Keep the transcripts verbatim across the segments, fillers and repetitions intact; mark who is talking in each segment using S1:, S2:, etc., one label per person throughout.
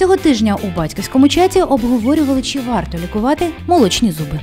S1: Цього тижня у батьківському чаті обговорювали, чи варто лікувати молочні зуби.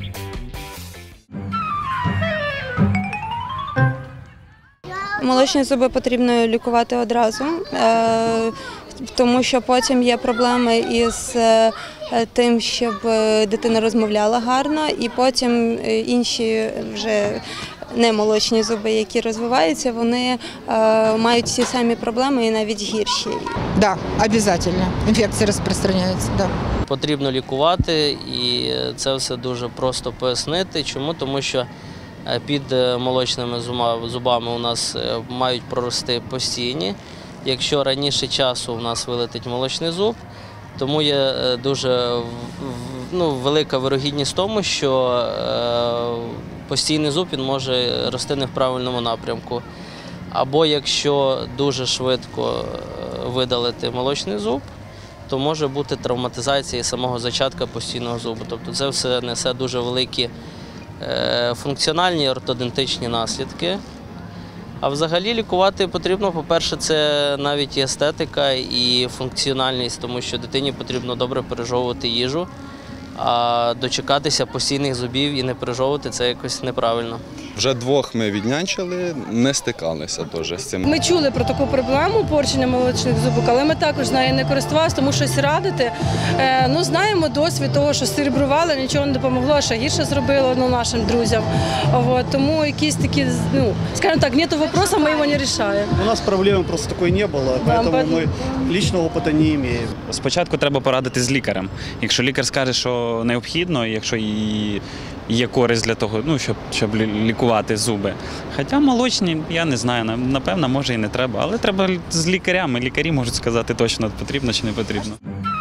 S2: Молочні зуби потрібно лікувати одразу, тому що потім є проблеми із тим, щоб дитина розмовляла гарно, і потім інші вже немолочні зуби, які розвиваються, вони мають ті самі проблеми і навіть гірші.
S3: Так, обов'язково. Інфекції розпространяються, так.
S4: Потрібно лікувати, і це все дуже просто пояснити. Чому? Тому що під молочними зубами у нас мають прорости постійні. Якщо раніше часу у нас вилетить молочний зуб, тому є дуже ну, велика вирогідність тому, що постійний зуб він може рости не в правильному напрямку. Або якщо дуже швидко видалити молочний зуб, то може бути травматизація самого зачатка постійного зубу. Тобто це все несе дуже великі функціональні ортодонтичні наслідки. А взагалі лікувати потрібно, по-перше, це навіть і естетика, і функціональність, тому що дитині потрібно добре пережовувати їжу, а дочекатися постійних зубів і не пережовувати – це якось неправильно.
S5: Вже двох ми віднянчили, не стикалися теж з цим.
S6: Ми чули про таку проблему порчення молочних зубок, але ми також з нею не користувалися, тому щось радити. Ну, знаємо досвід того, що серебрували, нічого не допомогло, ще гірше зробило ну, нашим друзям. Вот. Тому якісь такі, ну, скажімо так, нету вопроса, ми його не рішаємо.
S7: У нас проблеми просто такої не було, тому ми личного опиту не маємо.
S8: Спочатку треба порадити з лікарем. Якщо лікар скаже, що необхідно, якщо є користь для того, ну, щоб, щоб лікувати зуби. Хоча молочні, я не знаю, напевно, може і не треба, але треба з лікарями. Лікарі можуть сказати точно, потрібно чи не потрібно.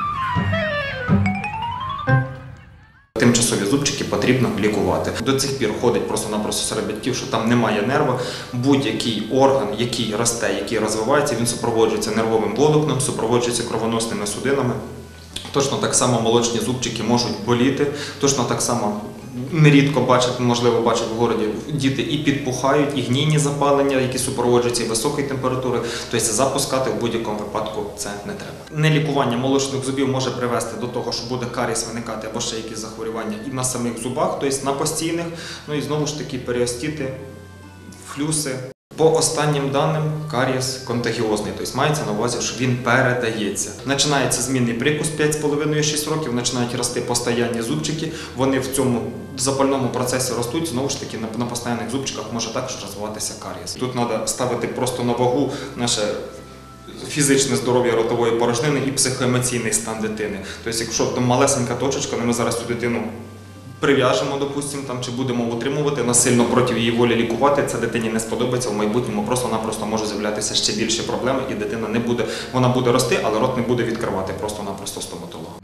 S9: Тимчасові зубчики потрібно лікувати. До цих пір ходить просто-напросто серед батьків, що там немає нерва. Будь-який орган, який росте, який розвивається, він супроводжується нервовим волокном, супроводжується кровоносними судинами. Точно так само молочні зубчики можуть боліти, точно так само нерідко бачать, можливо, бачать в городі, діти і підпухають, і гнійні запалення, які супроводжуються і високою температурою. Тобто запускати в будь-якому випадку це не треба. Нелікування молочних зубів може привести до того, що буде карієс виникати або ще якісь захворювання і на самих зубах, тобто на постійних, ну і знову ж таки періостити, флюси. По останнім даним, карієс контагіозний, тобто мається на увазі, що він передається. Починається змінний прикус п'ять з половиною - шість років, починають рости постоянні зубчики, вони в цьому запальному процесі ростуть, знову ж таки на постоянних зубчиках може також розвиватися карієс. Тут треба ставити просто на вагу наше фізичне здоров'я ротової порожнини і психоемоційний стан дитини. Тобто, якщо там малесенька точечка, ми зараз цю дитину прив'яжемо, допустимо, там, чи будемо утримувати, насильно проти її волі лікувати, це дитині не сподобається, в майбутньому просто-напросто може з'являтися ще більше проблем, і дитина не буде, вона буде рости, але рот не буде відкривати просто-напросто стоматолога.